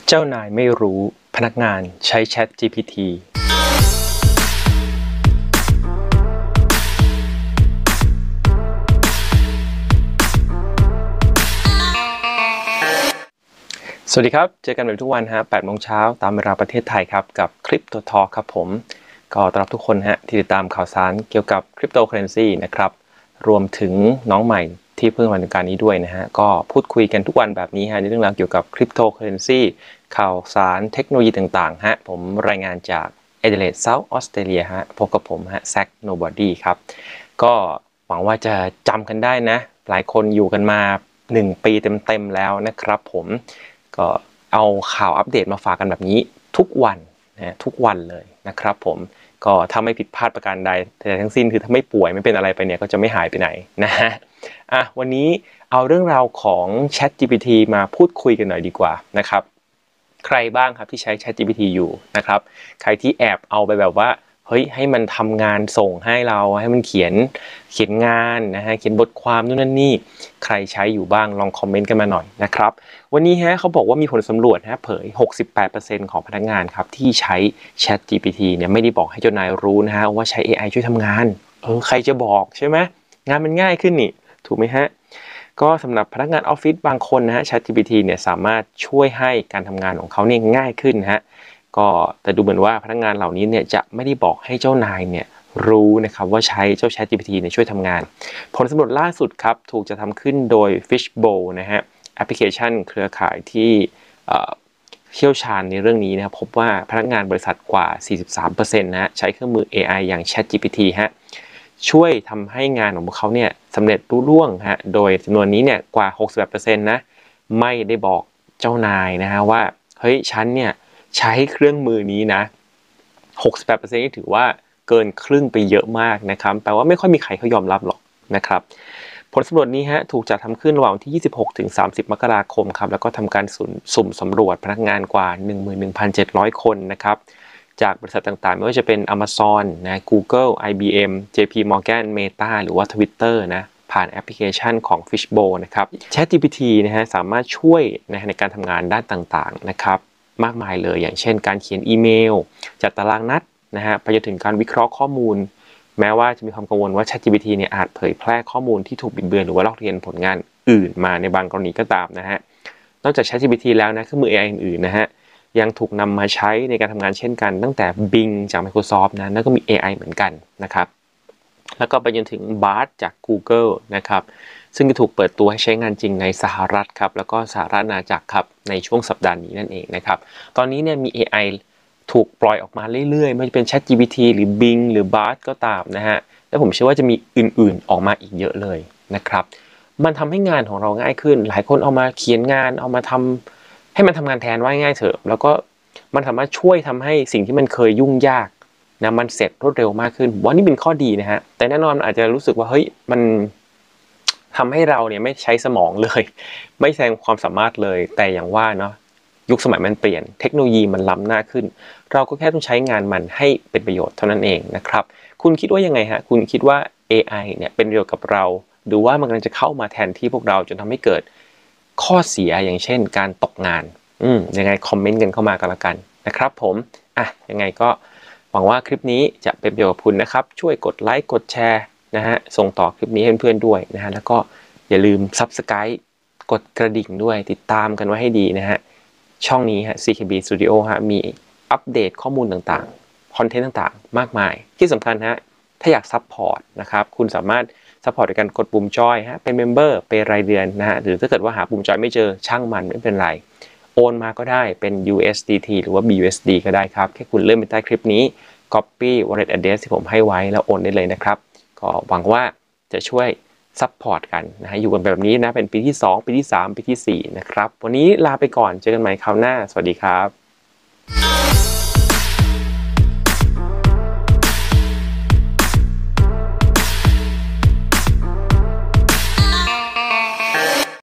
เจ้านายไม่รู้พนักงานใช้ ChatGPT สวัสดีครับเจอกันแบบทุกวันฮะ8 โมงเช้าตามเวลาประเทศไทยครับกับคริปโตทอล์คครับผมก็ต้อนรับทุกคนฮะที่ติดตามข่าวสารเกี่ยวกับคริปโตเคอเรนซีนะครับรวมถึงน้องใหม่ที่เพิ่งมาในการนี้ด้วยนะฮะก็พูดคุยกันทุกวันแบบนี้ฮะในเรื่องราวเกี่ยวกับคริปโตเคอเรนซีข่าวสารเทคโนโลยีต่างๆฮะผมรายงานจากแอดิเลดเซาท์ออสเตรเลียฮะพบกับผมฮะแซคโนบอดี้ครับก็หวังว่าจะจำกันได้นะหลายคนอยู่กันมา1 ปีเต็มๆแล้วนะครับผมก็เอาข่าวอัปเดตมาฝากกันแบบนี้ทุกวันนะทุกวันเลยนะครับผมก็ถ้าไม่ผิดพลาดประการใดแต่ทั้งสิ้นคือถ้าไม่ป่วยไม่เป็นอะไรไปเนี่ยก็จะไม่หายไปไหนนะฮะวันนี้เอาเรื่องราวของ ChatGPT มาพูดคุยกันหน่อยดีกว่านะครับใครบ้างครับที่ใช้ ChatGPT อยู่นะครับใครที่แอบเอาไปแบบว่าเฮ้ยให้มันทำงานส่งให้เราให้มันเขียนงานนะฮะเขียนบทความนู่นนั่นนี่ใครใช้อยู่บ้างลองคอมเมนต์กันมาหน่อยนะครับวันนี้ฮะเขาบอกว่ามีผลสำรวจฮะเผย 68% ของพนักงานครับที่ใช้ ChatGPT เนี่ยไม่ได้บอกให้เจ้านายรู้นะฮะว่าใช้ AI ช่วยทำงานใครจะบอกใช่ไหมงานมันง่ายขึ้นนี่ถูกไหมฮะก็สำหรับพนักงานออฟฟิศบางคนนะฮะ ChatGPT เนี่ยสามารถช่วยให้การทำงานของเขาเนี่ยง่ายขึ้นนะฮะก็แต่ดูเหมือนว่าพนักงานเหล่านี้เนี่ยจะไม่ได้บอกให้เจ้านายเนี่ยรู้นะครับว่าใช้เจ้า ChatGPT เนี่ยช่วยทำงานผลสำรวจล่าสุดครับถูกจะทำขึ้นโดย Fishbowl นะฮะแอปพลิเคชันเครือข่ายที่เชี่ยวชาญในเรื่องนี้นะครับพบว่าพนักงานบริษัทกว่า 43% นะฮะใช้เครื่องมือ AI อย่าง ChatGPT ฮะช่วยทำให้งานของพวกเขาเนี่ยสำเร็จรุ่ล่วงฮะโดยจำนวนนี้เนี่ยกว่า 68% นะไม่ได้บอกเจ้านายนะฮะว่าเฮ้ยฉันเนี่ยใช้เครื่องมือนี้นะ 68% นี่ถือว่าเกินครึ่งไปเยอะมากนะครับแปลว่าไม่ค่อยมีใครเขายอมรับหรอกนะครับผลสำรวจนี้ฮะถูกจัดทำขึ้นระหว่างที่26 ถึง 30 มกราคมครับแล้วก็ทำการสุ่มสำรวจพนักงานกว่า 11,700 คนนะครับจากบริษัทต่างๆไม่ว่าจะเป็น Amazon นะ Google IBM JP Morgan Meta หรือว่า Twitter นะผ่านแอปพลิเคชันของ Fishbowl นะครับ ChatGPT นะฮะสามารถช่วยในการทำงานด้านต่างๆนะครับมากมายเลยอย่างเช่นการเขียนอีเมลจัดตารางนัดนะฮะไปจนถึงการวิเคราะห์ข้อมูลแม้ว่าจะมีความกังวลว่า ChatGPT เนี่ยอาจเผยแพร่ข้อมูลที่ถูกบิดเบือนหรือว่าลอกเลียนผลงานอื่นมาในบางกรณีก็ตามนะฮะนอกจาก ChatGPT แล้วนะเครื่องมือ AI อื่นๆนะฮะยังถูกนำมาใช้ในการทำงานเช่นกันตั้งแต่ Bing จาก Microsoft นะนั่นก็มี AI เหมือนกันนะครับแล้วก็ไปจนถึง Bard จาก Google นะครับซึ่งจะถูกเปิดตัวให้ใช้งานจริงในสหรัฐครับแล้วก็สหรัฐอาณาจักรครับในช่วงสัปดาห์นี้นั่นเองนะครับตอนนี้เนี่ยมี AI ถูกปล่อยออกมาเรื่อยๆไม่ว่าจะเป็น ChatGPT หรือ Bing หรือ Bard ก็ตามนะฮะและผมเชื่อว่าจะมีอื่นๆออกมาอีกเยอะเลยนะครับมันทำให้งานของเราง่ายขึ้นหลายคนเอามาเขียนงานเอามาทำให้มันทำงานแทนว่าง่ายเถอะแล้วก็มันสามารถช่วยทำให้สิ่งที่มันเคยยุ่งยากนะมันเสร็จรวดเร็วมากขึ้นว่านี่เป็นข้อดีนะฮะแต่แน่นอนอาจจะรู้สึกว่าเฮ้ยมันทำให้เราเนี่ยไม่ใช้สมองเลยไม่แสดงความสามารถเลยแต่อย่างว่าเนาะยุคสมัยมันเปลี่ยนเทคโนโลยีมันล้ำหน้าขึ้นเราก็แค่ต้องใช้งานมันให้เป็นประโยชน์เท่านั้นเองนะครับคุณคิดว่ายังไงฮะคุณคิดว่า AI เนี่ยเป็นประโยชน์กับเราหรือว่ามันกำลังจะเข้ามาแทนที่พวกเราจนทำให้เกิดข้อเสียอย่างเช่นการตกงานยังไงคอมเมนต์กันเข้ามากันละกันนะครับผมยังไงก็หวังว่าคลิปนี้จะเป็นประโยชน์กับคุณนะครับช่วยกดไลค์กดแชร์นะฮะส่งต่อคลิปนี้ให้เพื่อนๆด้วยนะฮะแล้วก็อย่าลืม Subscribe กดกระดิ่งด้วยติดตามกันไว้ให้ดีนะฮะช่องนี้ฮะ CKB Studio ฮะมีอัปเดตข้อมูลต่างๆคอนเทนต์ต่างๆมากมายที่สำคัญฮะถ้าอยากซัพพอร์ตนะครับคุณสามารถซัพพอร์ตด้วยการกดปุ่มจอยฮะเป็นเมมเบอร์เป็นรายเดือนนะฮะหรือถ้าเกิดว่าหาปุ่มจอยไม่เจอช่างมันไม่เป็นไรโอนมาก็ได้เป็น USDT หรือว่า BUSD ก็ได้ครับแค่คุณเลื่อนไปใต้คลิปนี้ Copy Wallet Address ที่ผมให้ไว้แล้วโอนได้เลยนะครับก็หวังว่าจะช่วยซัพพอร์ตกันนะฮะอยู่กันแบบนี้นะเป็นปีที่2ปีที่3ปีที่4นะครับวันนี้ลาไปก่อนเจอกันใหม่คราวหน้าสวัสดีครับ